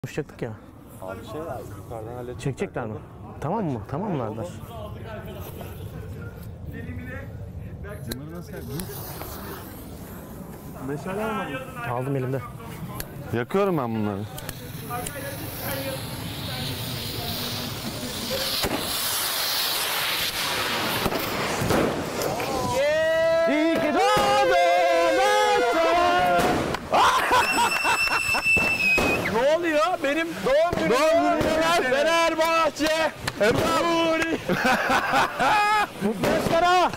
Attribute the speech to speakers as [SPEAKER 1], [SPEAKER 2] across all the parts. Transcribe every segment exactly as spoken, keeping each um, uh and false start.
[SPEAKER 1] Konuşacaktık ya.
[SPEAKER 2] Abi şey abi, yukarıdan halledecekler.
[SPEAKER 1] Çekecekler mi? Tamam mı? Tamam mı kardeş?
[SPEAKER 2] Bunları nasıl yapıyorsun? Meşale almadım.
[SPEAKER 1] Aldım elimde.
[SPEAKER 2] Yakıyorum ben bunları.
[SPEAKER 1] İyi ki doğdun. Ne oluyor? Benim doğum günüm. Doğum günüm. Fenerbahçe. Nuri. Mutlu yaşlar ha.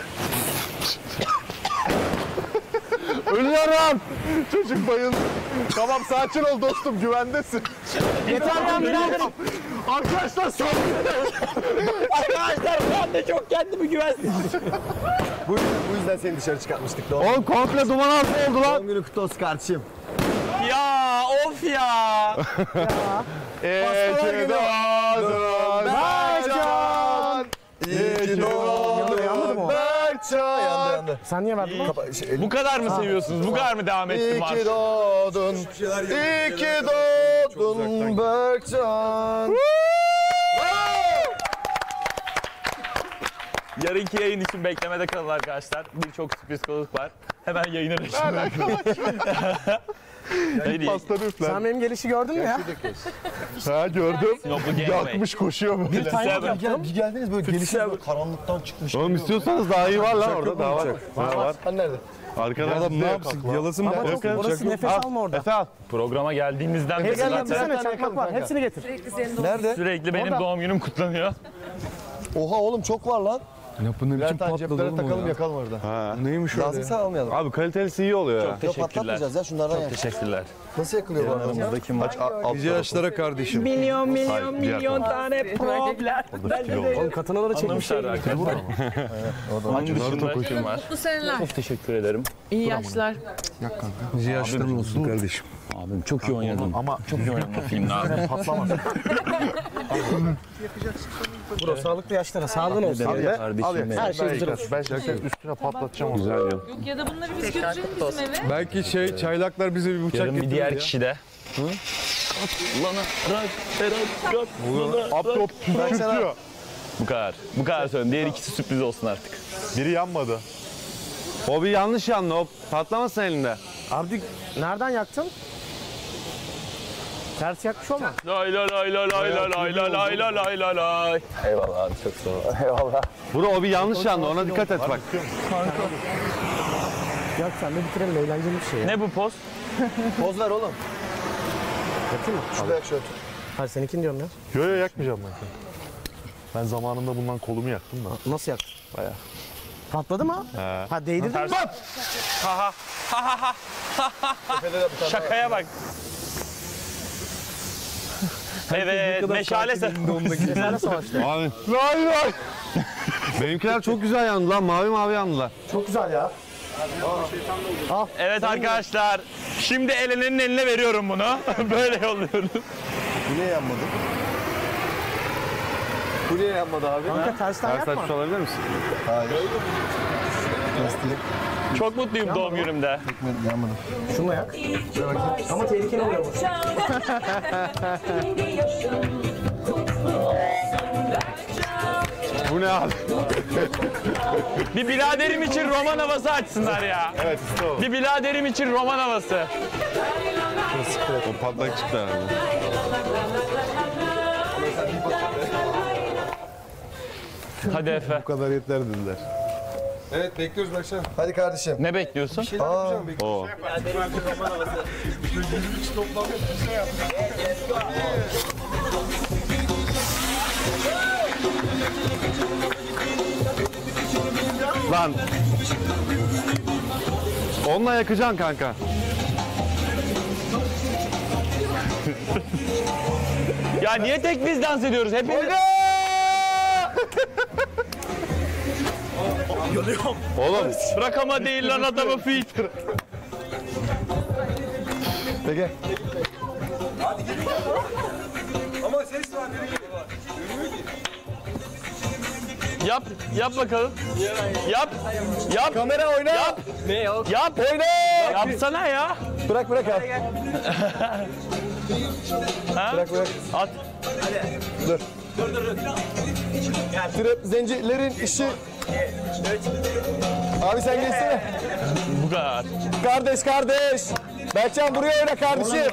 [SPEAKER 2] Ölüyorum. Çocuk bayıldı. Tamam sakin ol dostum, güvendesin.
[SPEAKER 1] Yeter lan biraderim.
[SPEAKER 2] Arkadaşlar son
[SPEAKER 1] Arkadaşlar ben de çok kendimi güvensiz.
[SPEAKER 3] Bu, bu yüzden seni dışarı çıkartmıştık. Doğum,
[SPEAKER 2] Oğlum komple duman altı oldu lan.
[SPEAKER 3] doğum günü kutlu olsun kardeşim.
[SPEAKER 1] Ya of ya.
[SPEAKER 2] İyi ki doğdun Berkcan. İyi ki doğdun Berkcan.
[SPEAKER 3] Yandı yandı.
[SPEAKER 1] Sen niye verdin lan?
[SPEAKER 3] Kapa- şey,
[SPEAKER 4] Bu kadar mı seviyorsunuz? Bu kadar mı devam etti
[SPEAKER 3] İyi
[SPEAKER 4] marş?
[SPEAKER 3] ki doğdun. İyi ki doğdun Berkcan.
[SPEAKER 4] Yarınki yayın için beklemede kalın arkadaşlar. Birçok sürpriz konuk var. Hemen yayına başlayalım.
[SPEAKER 2] Pastanı üfler.
[SPEAKER 1] Sen benim gelişi gördün mü ya?
[SPEAKER 2] Ha gördüm.
[SPEAKER 4] Sinoplu Gangbang.
[SPEAKER 2] Yakmış koşuyor böyle.
[SPEAKER 1] Bir tane
[SPEAKER 4] Seven.
[SPEAKER 1] yaptım.
[SPEAKER 3] Bir geldiniz böyle gelişiniz böyle karanlıktan çıkmış.
[SPEAKER 2] Oğlum istiyorsanız daha iyi var lan orada. Daha var.
[SPEAKER 3] Var var. Hani nerede?
[SPEAKER 2] Arkada adam ne yapsın? Yalasın mı?
[SPEAKER 1] Ama çok orası nefes alma orada.
[SPEAKER 2] Efe al.
[SPEAKER 4] Programa geldiğimizden beri
[SPEAKER 1] Hepsini
[SPEAKER 4] zaten
[SPEAKER 1] getirsene, çakmak var. Hepsini getir.
[SPEAKER 3] Nerede?
[SPEAKER 4] sürekli benim
[SPEAKER 1] Orada.
[SPEAKER 4] doğum günüm kutlanıyor.
[SPEAKER 3] Oha oğlum çok var lan.
[SPEAKER 2] Ya bu ne
[SPEAKER 3] Birer tane ceplere takalım yakalım orada.
[SPEAKER 2] Ha, neymiş öyle?
[SPEAKER 3] Lazımsa almayalım.
[SPEAKER 2] Abi kalitelisi iyi oluyor ya.
[SPEAKER 3] Yok
[SPEAKER 4] Teşekkürler.
[SPEAKER 3] patlatmayacağız ya şunlardan ya.
[SPEAKER 4] Teşekkürler.
[SPEAKER 3] Nasıl yakılıyor bu arada?
[SPEAKER 4] Yanımızda kim var?
[SPEAKER 2] Nice yaşlara kardeşim.
[SPEAKER 1] Milyon milyon
[SPEAKER 2] Hayır, diğer
[SPEAKER 1] milyon tane problem. Oğlum katınaları çekmiş.
[SPEAKER 4] Anlamışlar arkadaşlar. Bunları kim var?
[SPEAKER 5] Mutlu seneler.
[SPEAKER 4] Çok teşekkür ederim.
[SPEAKER 5] İyi yaşlar.
[SPEAKER 2] Nice yaşların olsun kardeşim.
[SPEAKER 4] Abim çok iyi oynadın. Ama çok iyi oynadın filmde abi.
[SPEAKER 3] Patlamaz.
[SPEAKER 1] Bro sağlıklı yaşlara sağlığın olsun.
[SPEAKER 2] Al ye.
[SPEAKER 4] Kardeşim
[SPEAKER 1] Her şey güzel olsun.
[SPEAKER 2] Ben şimdi üstüne patlatacağım onu. Güzel ya.
[SPEAKER 5] Yok ya da bunları biz götürelim bizim eve.
[SPEAKER 2] Belki şey çaylaklar bize bir bıçak
[SPEAKER 4] Yarın bir
[SPEAKER 2] getirir
[SPEAKER 4] diğer
[SPEAKER 2] ya.
[SPEAKER 4] kişi de. Lana rak terak rak.
[SPEAKER 2] Aptop tutuyor.
[SPEAKER 4] Bu kadar. Bu kadar söyleyeyim. Diğer ikisi sürpriz olsun artık.
[SPEAKER 2] Biri yanmadı. O bir yanlış yandı. O patlamasın elinde.
[SPEAKER 1] Abi nereden yaktın? Ters yakmış olma.
[SPEAKER 4] Lay lay lay lay lay lay lay lay lay lay lay lay lay. Eyvallah abi çok sağ ol. Eyvallah.
[SPEAKER 2] Bro o bir yanlış yandı. Ona dikkat et bak.
[SPEAKER 1] Yak sen de bitirelim eğlenceli bir şey ya.
[SPEAKER 4] Ne bu poz?
[SPEAKER 3] Poz ver oğlum.
[SPEAKER 1] Yakayım mı?
[SPEAKER 3] Şurada yak şöyle.
[SPEAKER 1] Hayır seninkini diyorum ya.
[SPEAKER 2] Yo yo yakmayacağım ben. Ben zamanında bundan kolumu yaktım da.
[SPEAKER 1] Nasıl yaktın? Bayağı. Patladı mı?
[SPEAKER 2] He.
[SPEAKER 1] Ha değdirdin mi?
[SPEAKER 4] Ha ha. Şakaya bak. Evet, meşale sen.
[SPEAKER 1] Sizlerle savaştı.
[SPEAKER 2] Abi. Lay lay. Benimkiler çok güzel yandı lan. Mavi mavi yandılar.
[SPEAKER 1] Çok güzel ya.
[SPEAKER 4] Evet arkadaşlar, şimdi elenenin eline veriyorum bunu. Böyle yolluyoruz.
[SPEAKER 3] Bu niye yanmadı? Bu niye yanmadı abi?
[SPEAKER 1] Kanka tersten
[SPEAKER 2] Ters
[SPEAKER 1] yakma.
[SPEAKER 2] ters alabilir misin?
[SPEAKER 3] Hayır. Lastiği
[SPEAKER 4] Çok mutluyum doğum günümde.
[SPEAKER 3] yanmadı.
[SPEAKER 1] Şununla yak. Ama tehlikeli oluyor bu.
[SPEAKER 2] Bu ne abi?
[SPEAKER 4] Bir biraderim için roman havası açsınlar ya.
[SPEAKER 2] Evet işte o.
[SPEAKER 4] Bir biraderim için roman havası.
[SPEAKER 2] O patlak çıktı herhalde.
[SPEAKER 4] Hadi Efe.
[SPEAKER 2] Bu kadar yeter dediler.
[SPEAKER 3] Evet bekliyoruz Berkcan. Hadi kardeşim.
[SPEAKER 4] Ne bekliyorsun?
[SPEAKER 3] Aa,
[SPEAKER 2] O. Lan. Onunla yakacaksın kanka.
[SPEAKER 4] Ya niye tek biz dans ediyoruz? Hepimiz...
[SPEAKER 2] Oğlum.
[SPEAKER 4] Bırak ama değil lan adamı fit.
[SPEAKER 3] peki.
[SPEAKER 4] Yap, yap bakalım. Yap, yap.
[SPEAKER 3] Kamera oyna.
[SPEAKER 4] Yap.
[SPEAKER 5] Ne yok?
[SPEAKER 4] Yap.
[SPEAKER 3] Oyna.
[SPEAKER 4] Yapsana ya.
[SPEAKER 3] Bırak bırak abi.
[SPEAKER 4] Ha?
[SPEAKER 3] Bırak bırak.
[SPEAKER 4] At.
[SPEAKER 3] Dur. Trap zencilerin işi. Abi sen geçsene.
[SPEAKER 4] Bu kadar.
[SPEAKER 3] Kardeş kardeş. Berkcan buraya oyna kardeşim.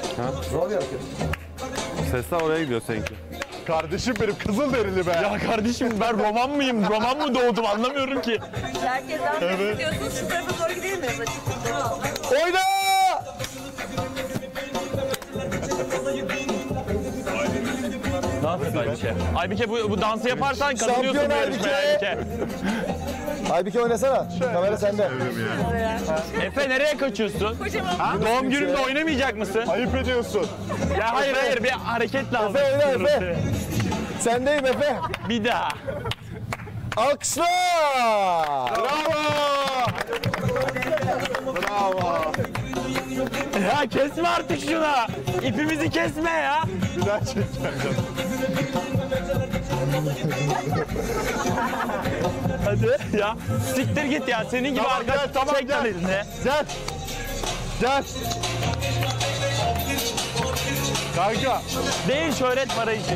[SPEAKER 2] Sesler oraya gidiyor seninki.
[SPEAKER 6] Kardeşim benim kızıl derili be.
[SPEAKER 4] Ya kardeşim ben roman mıyım? Roman mı doğdum anlamıyorum ki.
[SPEAKER 5] Herkes dans evet. ediyorsunuz. Şu tarafa doğru gidelim mi?
[SPEAKER 3] Oyna.
[SPEAKER 4] Ne yapıyorsun Aybike? Aybike bu, bu dansı yaparsan kazanıyorsun
[SPEAKER 3] Şampiyon
[SPEAKER 4] bu yarışmayı
[SPEAKER 3] Aybike.
[SPEAKER 4] Aybike.
[SPEAKER 3] Aybike oynasana. Kamera sende.
[SPEAKER 4] Efe nereye kaçıyorsun? Doğum günümde oynamayacak mısın?
[SPEAKER 6] Ayıp ediyorsun.
[SPEAKER 4] Ya hayır hayır bir hareket lazım.
[SPEAKER 3] Efe oyna Efe. Sendeyim Efe.
[SPEAKER 4] Bir daha.
[SPEAKER 3] Alkışlar.
[SPEAKER 6] Bravo. Bravo.
[SPEAKER 4] Ya kesme artık şuna. İpimizi kesme ya.
[SPEAKER 6] Bir daha çekeceğim canım.
[SPEAKER 4] Hadi ya. Siktir git ya. Senin gibi
[SPEAKER 6] Tamam,
[SPEAKER 4] arkadaş
[SPEAKER 6] gel, tamam,
[SPEAKER 4] çek
[SPEAKER 6] gel.
[SPEAKER 4] lan elini.
[SPEAKER 6] Gel. Gel. Kanka.
[SPEAKER 4] Değil şöhret para için.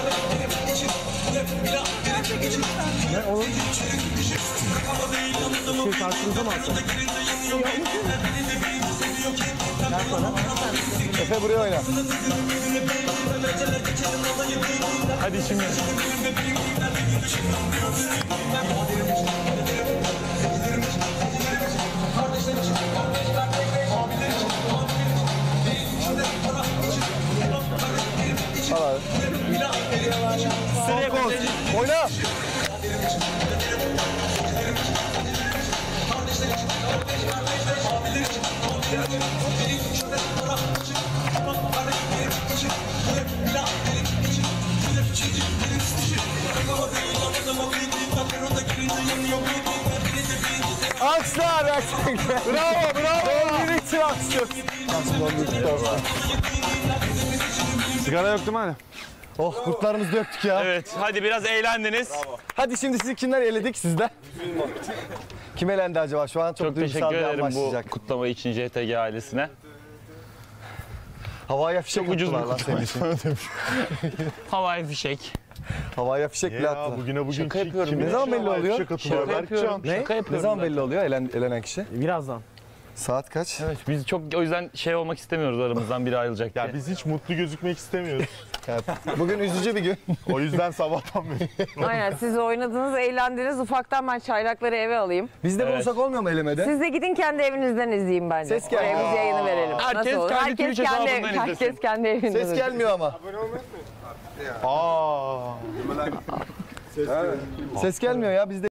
[SPEAKER 3] Efe buraya oyna.
[SPEAKER 4] Hadi şimdi.
[SPEAKER 3] Al abi.
[SPEAKER 4] Sıraya koş.
[SPEAKER 3] Oyna. Alkışlar Berkcan.
[SPEAKER 6] Bravo bravo.
[SPEAKER 3] Doğum günü için alkışlıyoruz. Nasıl doğum günü kutlu olsun.
[SPEAKER 2] Sigara yok değil mi hani?
[SPEAKER 3] Oh kurtlarımızı döktük ya.
[SPEAKER 4] Evet hadi biraz eğlendiniz.
[SPEAKER 3] Hadi şimdi sizi kimler eledik sizden? Kim elendi acaba? Şu an çok,
[SPEAKER 4] Çok
[SPEAKER 3] duygusal
[SPEAKER 4] teşekkür
[SPEAKER 3] bir an
[SPEAKER 4] ederim bu
[SPEAKER 3] başlayacak.
[SPEAKER 4] kutlama için C T G ailesine.
[SPEAKER 3] Havaya fişek
[SPEAKER 4] Çok ucuz bir
[SPEAKER 3] attılar lan senin için.
[SPEAKER 4] Havai fişek.
[SPEAKER 3] Havaya fişek bile
[SPEAKER 6] Ya
[SPEAKER 3] attılar.
[SPEAKER 6] bugüne bugün
[SPEAKER 4] Şaka
[SPEAKER 6] kim-
[SPEAKER 4] yapıyorum
[SPEAKER 6] kimin
[SPEAKER 3] ya. Ne zaman
[SPEAKER 6] için
[SPEAKER 3] belli
[SPEAKER 6] havai
[SPEAKER 3] oluyor?
[SPEAKER 6] fişek atılıyor?
[SPEAKER 4] Şaka yapıyorum.
[SPEAKER 6] Berkcan.
[SPEAKER 4] Şaka
[SPEAKER 3] Ne
[SPEAKER 4] yapıyorum
[SPEAKER 3] zaman
[SPEAKER 4] ben.
[SPEAKER 3] belli oluyor elen, elenen kişi?
[SPEAKER 1] Birazdan.
[SPEAKER 3] Saat kaç?
[SPEAKER 4] Evet biz çok o yüzden şey olmak istemiyoruz aramızdan biri ayrılacak diye.
[SPEAKER 6] Ya biz hiç mutlu gözükmek istemiyoruz.
[SPEAKER 3] Bugün üzücü bir gün.
[SPEAKER 6] O yüzden sabahtan beri.
[SPEAKER 7] Aynen siz oynadınız, eğlendiniz. Ufaktan ben çaylakları eve alayım.
[SPEAKER 3] Biz de
[SPEAKER 4] Evet.
[SPEAKER 3] buluşsak olmuyor mu elemede?
[SPEAKER 7] Siz de gidin kendi evinizden izleyin bence.
[SPEAKER 3] Ses gelmiyor.
[SPEAKER 7] Oraya biz yayını verelim.
[SPEAKER 4] Herkes
[SPEAKER 7] Nasıl olur?
[SPEAKER 4] kendi
[SPEAKER 7] herkes
[SPEAKER 4] Twitch
[SPEAKER 7] kendi,
[SPEAKER 4] hesabından izlesin.
[SPEAKER 7] herkes kendi evinden
[SPEAKER 3] Ses
[SPEAKER 7] izlesin.
[SPEAKER 3] gelmiyor ama.
[SPEAKER 6] Aa.
[SPEAKER 3] Ses gelmiyor ya bizde. Ses gelmiyor ya bizde.